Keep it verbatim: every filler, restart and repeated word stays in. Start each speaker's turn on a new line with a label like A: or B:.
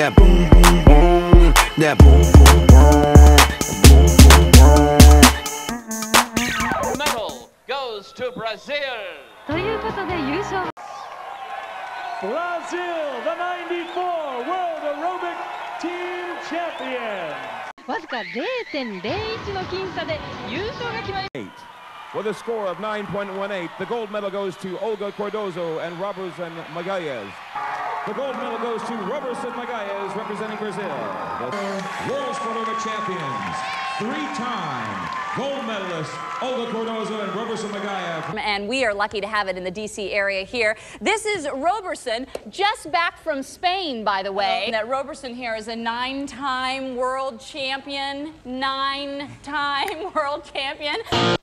A: that boom boom boom, that boom boom boom, boom boom boom.
B: Medal goes to Brazil.
C: ということで優勝。
D: Brazil, the ninety-four World Aerobic Team Champion.
C: わずか ゼロてんゼロいち の僅差で優勝が決まり。
E: With a score of nine point one eight, the gold medal goes to Olga Cardozo and Roberson Magalhães. The gold medal goes to Roberson Magalhães, representing Brazil. The
F: World Aerobic Champions, three-time gold medalists Olga Cardozo and Roberson Magalhães.
G: And we are lucky to have it in the D C area here. This is Roberson, just back from Spain, by the way. That Roberson here is a nine-time world champion, nine-time world champion.